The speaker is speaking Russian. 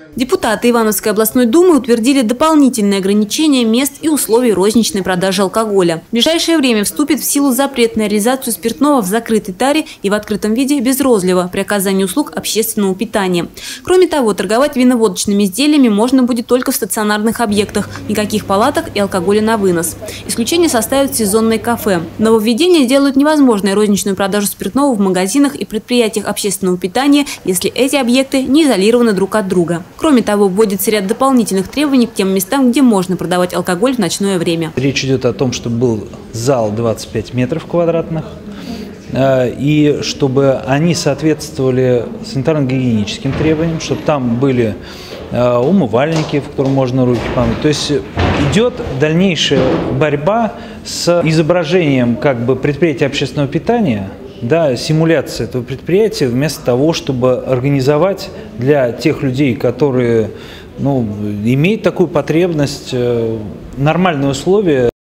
Депутаты Ивановской областной думы утвердили дополнительные ограничения мест и условий розничной продажи алкоголя. В ближайшее время вступит в силу запрет на реализацию спиртного в закрытой таре и в открытом виде без розлива при оказании услуг общественного питания. Кроме того, торговать виноводочными изделиями можно будет только в стационарных объектах, никаких палаток и алкоголя на вынос. Исключение составят сезонные кафе. Нововведения делают невозможной розничную продажу спиртного в магазинах и предприятиях общественного питания, если эти объекты не изолированы друг от друга. Кроме того, вводится ряд дополнительных требований к тем местам, где можно продавать алкоголь в ночное время. Речь идет о том, чтобы был зал 25 метров квадратных, и чтобы они соответствовали санитарно-гигиеническим требованиям, чтобы там были умывальники, в которых можно руки помыть. То есть идет дальнейшая борьба с изображением предприятия общественного питания, симуляция этого предприятия, вместо того, чтобы организовать для тех людей, которые имеют такую потребность, нормальные условия.